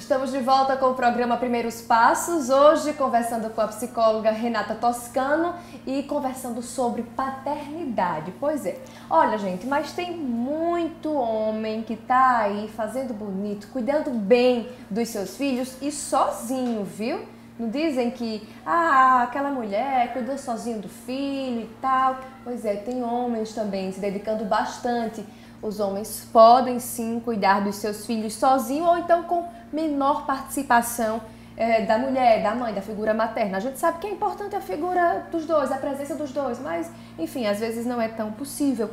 Estamos de volta com o programa Primeiros Passos, hoje conversando com a psicóloga Renata Toscano e conversando sobre paternidade. Pois é, olha gente, mas tem muito homem que tá aí fazendo bonito, cuidando bem dos seus filhos e sozinho, viu? Não dizem que, aquela mulher cuidou sozinho do filho e tal. Pois é, tem homens também se dedicando bastante. Os homens podem sim cuidar dos seus filhos sozinhos ou então com menor participação da mulher, da mãe, da figura materna. A gente sabe que é importante a figura dos dois, a presença dos dois, mas enfim, às vezes não é tão possível.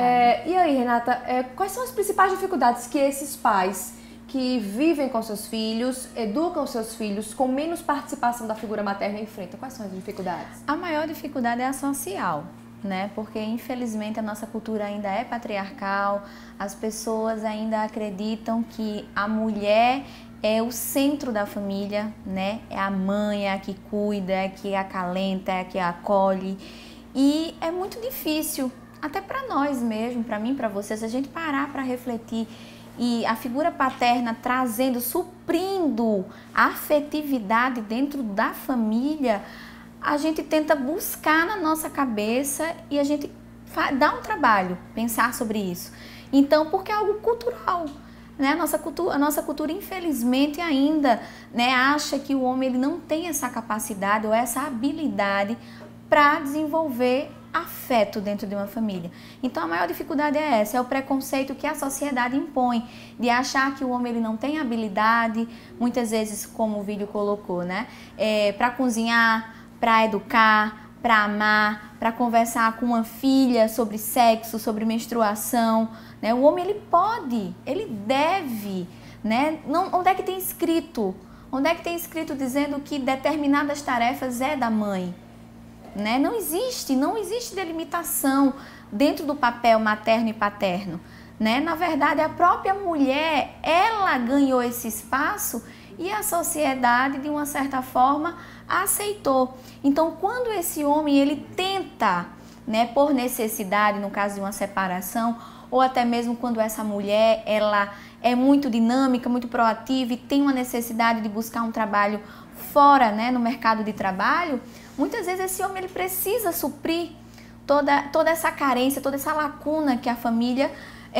E aí, Renata, quais são as principais dificuldades que esses pais que vivem com seus filhos, educam seus filhos com menos participação da figura materna enfrentam? Quais são as dificuldades? A maior dificuldade é a social, né? Porque infelizmente a nossa cultura ainda é patriarcal, as pessoas ainda acreditam que a mulher é o centro da família, né? É a mãe, é a que cuida, é a que acalenta, é a que acolhe. E é muito difícil, até para nós mesmo, para mim, para você, se a gente parar para refletir e a figura paterna trazendo, suprindo a afetividade dentro da família, a gente tenta buscar na nossa cabeça e a gente dá um trabalho, pensar sobre isso. Então, porque é algo cultural, né? A nossa cultura infelizmente ainda, né, acha que o homem ele não tem essa capacidade ou essa habilidade para desenvolver afeto dentro de uma família. Então a maior dificuldade é essa, é o preconceito que a sociedade impõe, de achar que o homem ele não tem habilidade, muitas vezes, como o vídeo colocou, né, para cozinhar, para educar, para amar, para conversar com uma filha sobre sexo, sobre menstruação, né? O homem ele pode, ele deve, né? Não, onde é que tem escrito? Onde é que tem escrito dizendo que determinadas tarefas é da mãe? Né? Não existe delimitação dentro do papel materno e paterno, né? Na verdade, a própria mulher, ela ganhou esse espaço e a sociedade, de uma certa forma, aceitou. Então, quando esse homem ele tenta, né, por necessidade, no caso de uma separação, ou até mesmo quando essa mulher ela é muito dinâmica, muito proativa e tem uma necessidade de buscar um trabalho fora, né, no mercado de trabalho, muitas vezes esse homem ele precisa suprir toda essa carência, toda essa lacuna que a família,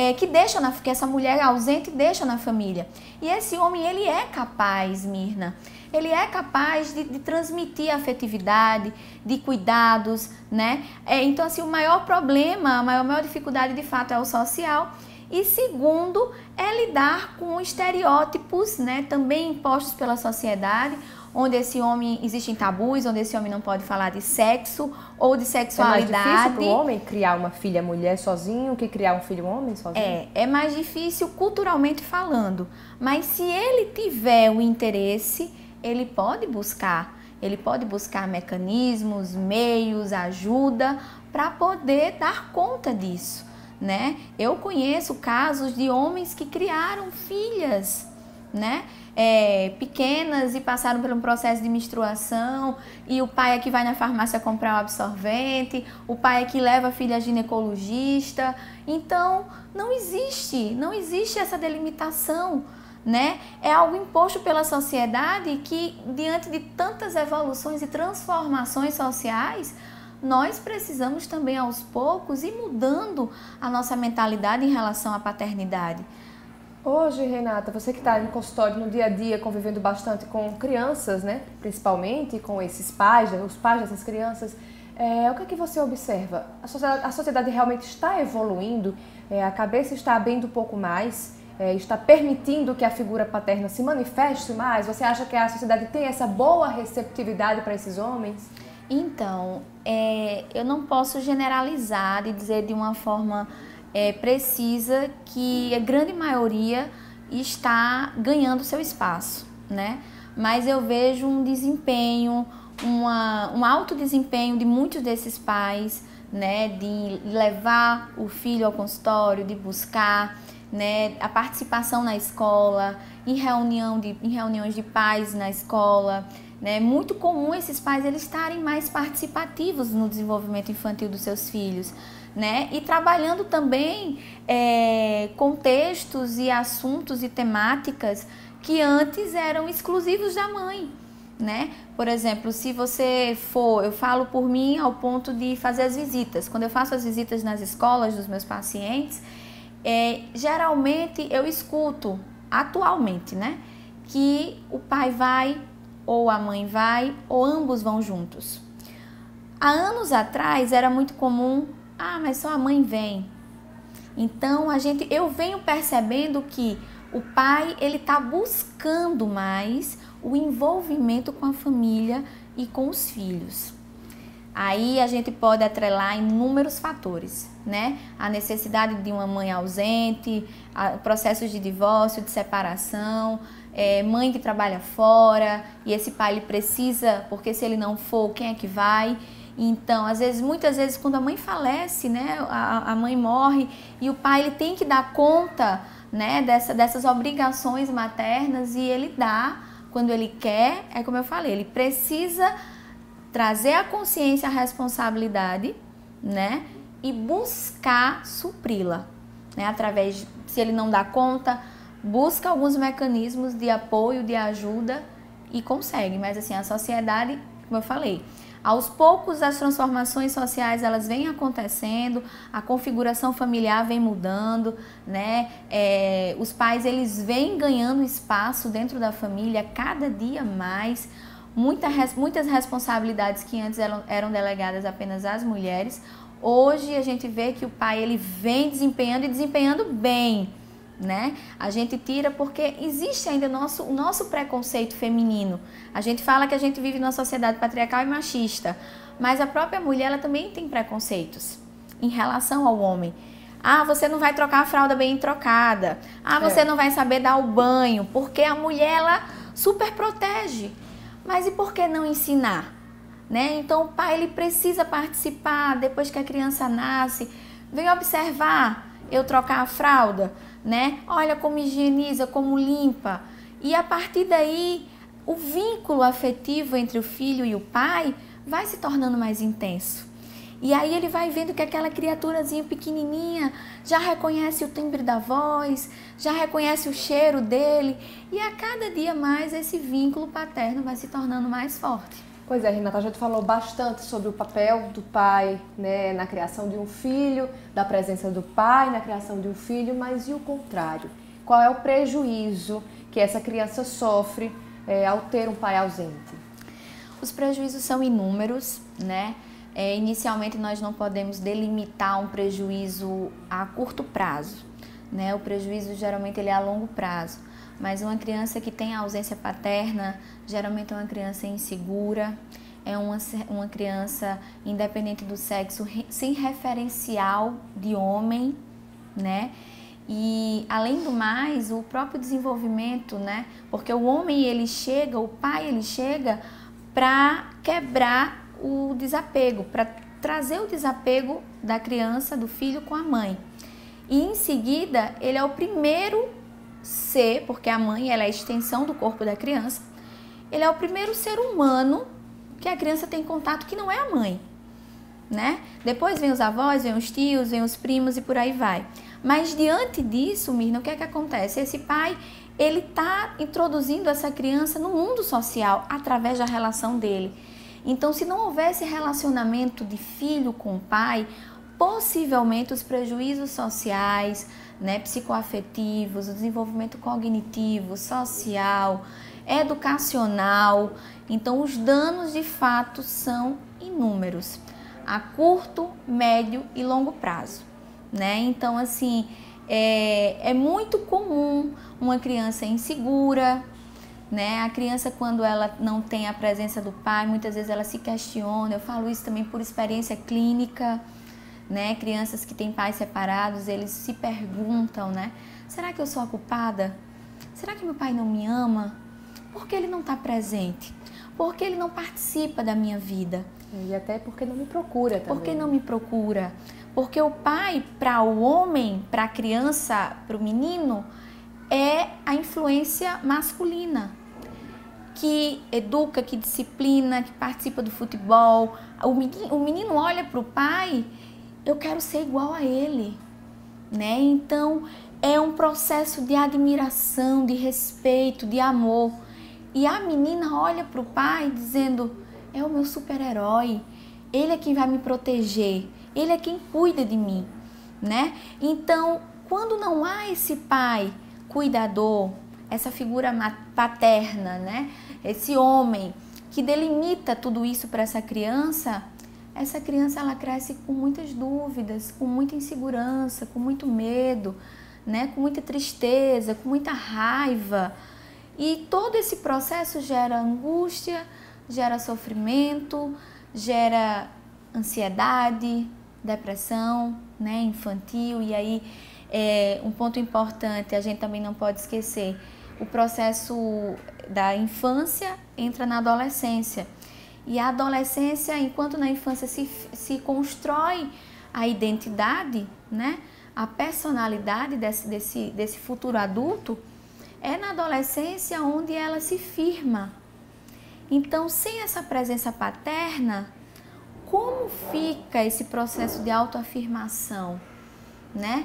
que essa mulher ausente deixa na família. E esse homem ele é capaz, Mirna, ele é capaz de transmitir afetividade, de cuidados, né? Então assim, o maior problema, a maior dificuldade de fato é o social. E segundo, é lidar com estereótipos, né, também impostos pela sociedade, onde esse homem, existem tabus, onde esse homem não pode falar de sexo ou de sexualidade. É mais difícil para o homem criar uma filha mulher sozinho que criar um filho homem sozinho? É mais difícil culturalmente falando, mas se ele tiver o interesse, ele pode buscar mecanismos, meios, ajuda para poder dar conta disso, né? Eu conheço casos de homens que criaram filhas, né, pequenas e passaram por um processo de menstruação e o pai é que vai na farmácia comprar o absorvente, o pai é que leva a filha a ginecologista. Então não existe essa delimitação, né? É algo imposto pela sociedade que, diante de tantas evoluções e transformações sociais, nós precisamos também aos poucos ir mudando a nossa mentalidade em relação à paternidade. Hoje, Renata, você que está no consultório no dia a dia, convivendo bastante com crianças, né? Principalmente com esses pais, os pais dessas crianças, o que é que você observa? A sociedade realmente está evoluindo? A cabeça está abrindo um pouco mais? Está permitindo que a figura paterna se manifeste mais? Você acha que a sociedade tem essa boa receptividade para esses homens? Então, eu não posso generalizar e dizer de uma forma precisa que a grande maioria está ganhando seu espaço, né? Mas eu vejo um desempenho, um alto desempenho de muitos desses pais, né? De levar o filho ao consultório, de buscar, né, a participação na escola, em reuniões de pais na escola. É muito comum esses pais eles estarem mais participativos no desenvolvimento infantil dos seus filhos, né? E trabalhando também contextos e assuntos e temáticas que antes eram exclusivos da mãe, né? Por exemplo, se você for, eu falo por mim ao ponto de fazer as visitas. Quando eu faço as visitas nas escolas dos meus pacientes, geralmente eu escuto, atualmente, né, que o pai vai, ou a mãe vai, ou ambos vão juntos. Há anos atrás era muito comum, mas só a mãe vem. Então eu venho percebendo que o pai, ele está buscando mais o envolvimento com a família e com os filhos. Aí a gente pode atrelar inúmeros fatores, né? A necessidade de uma mãe ausente, processos de divórcio, de separação, mãe que trabalha fora e esse pai ele precisa, porque se ele não for, quem é que vai? Então, muitas vezes, quando a mãe falece, né, a mãe morre e o pai ele tem que dar conta, né, dessas obrigações maternas, e ele dá quando ele quer, como eu falei, ele precisa trazer a consciência, a responsabilidade, né, e buscar supri-la, né, através, se ele não dá conta, busca alguns mecanismos de apoio, de ajuda e consegue. Mas assim, a sociedade, como eu falei, aos poucos as transformações sociais elas vêm acontecendo, a configuração familiar vem mudando, né? Os pais eles vêm ganhando espaço dentro da família cada dia mais, muitas responsabilidades que antes eram delegadas apenas às mulheres. Hoje a gente vê que o pai ele vem desempenhando e desempenhando bem, né? A gente tira porque existe ainda o nosso preconceito feminino. A gente fala que a gente vive numa sociedade patriarcal e machista, mas a própria mulher ela também tem preconceitos em relação ao homem. Você não vai trocar a fralda bem trocada. Você não vai saber dar o banho, porque a mulher ela super protege. Mas e por que não ensinar? Né? Então o pai ele precisa participar depois que a criança nasce. Vem observar eu trocar a fralda, né? Olha como higieniza, como limpa. E a partir daí, o vínculo afetivo entre o filho e o pai vai se tornando mais intenso. E aí ele vai vendo que aquela criaturazinha pequenininha já reconhece o timbre da voz, já reconhece o cheiro dele. E a cada dia mais esse vínculo paterno vai se tornando mais forte. Pois é, Renata, a gente falou bastante sobre o papel do pai, né, na criação de um filho, da presença do pai na criação de um filho, mas e o contrário? Qual é o prejuízo que essa criança sofre ao ter um pai ausente? Os prejuízos são inúmeros, né? Inicialmente nós não podemos delimitar um prejuízo a curto prazo, né? O prejuízo geralmente ele é a longo prazo. Mas uma criança que tem ausência paterna, geralmente é uma criança insegura, é uma criança, independente do sexo, sem referencial de homem, né? E, além do mais, o próprio desenvolvimento, né? Porque o homem, o pai, ele chega para quebrar o desapego, para trazer o desapego da criança, do filho com a mãe. E, em seguida, ele é o primeiro ser, porque a mãe ela é a extensão do corpo da criança, ele é o primeiro ser humano que a criança tem contato que não é a mãe, né? Depois vem os avós, vem os tios, vem os primos e por aí vai. Mas diante disso, Mirna, o que é que acontece? Esse pai, ele está introduzindo essa criança no mundo social através da relação dele. Então, se não houvesse relacionamento de filho com o pai, possivelmente os prejuízos sociais, né, psicoafetivos, o desenvolvimento cognitivo, social, educacional. Então, os danos de fato são inúmeros, a curto, médio e longo prazo, né? Então, assim, é muito comum uma criança insegura, né? A criança, quando ela não tem a presença do pai, muitas vezes ela se questiona. Eu falo isso também por experiência clínica, né? Crianças que têm pais separados, eles se perguntam, né? Será que eu sou a culpada? Será que meu pai não me ama? Por que ele não está presente? Por que ele não participa da minha vida? E até porque não me procura também. Por que não me procura? Porque o pai, para o homem, para a criança, para o menino, é a influência masculina, que educa, que disciplina, que participa do futebol. O menino olha para o pai, eu quero ser igual a ele, né? Então, é um processo de admiração, de respeito, de amor. E a menina olha para o pai dizendo, é o meu super-herói, ele é quem vai me proteger, ele é quem cuida de mim, né? Então, quando não há esse pai cuidador, essa figura paterna, né? Esse homem que delimita tudo isso para essa criança ela cresce com muitas dúvidas, com muita insegurança, com muito medo, né? Com muita tristeza, com muita raiva. E todo esse processo gera angústia, gera sofrimento, gera ansiedade, depressão, né, infantil. E aí, um ponto importante, a gente também não pode esquecer, o processo da infância entra na adolescência. E a adolescência, enquanto na infância se constrói a identidade, né, a personalidade desse futuro adulto, é na adolescência onde ela se firma. Então, sem essa presença paterna, como fica esse processo de autoafirmação, né?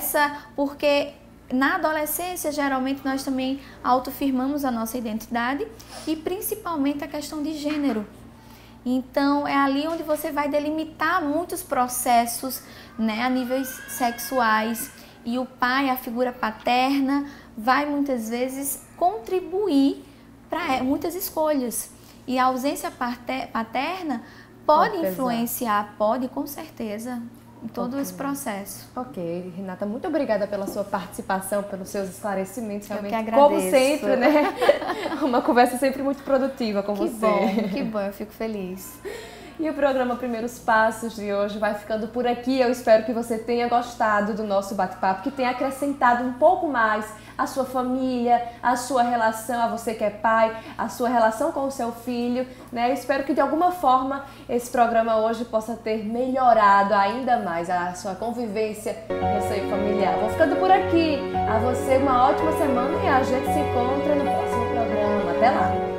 Porque na adolescência, geralmente, nós também autoafirmamos a nossa identidade e principalmente a questão de gênero. Então, é ali onde você vai delimitar muitos processos, né, a níveis sexuais. E o pai, a figura paterna, vai muitas vezes contribuir para muitas escolhas. E a ausência paterna pode influenciar, pode com certeza, em todo esse processo. Ok, Renata, muito obrigada pela sua participação, pelos seus esclarecimentos. Realmente, eu que agradeço. Como sempre, né? Uma conversa sempre muito produtiva com você. Que bom, eu fico feliz. E o programa Primeiros Passos de hoje vai ficando por aqui. Eu espero que você tenha gostado do nosso bate-papo, que tenha acrescentado um pouco mais a sua família, a sua relação, a você que é pai, a sua relação com o seu filho, né? Eu espero que de alguma forma esse programa hoje possa ter melhorado ainda mais a sua convivência no seio familiar. Vou ficando por aqui. A você uma ótima semana e a gente se encontra no próximo programa. Até lá!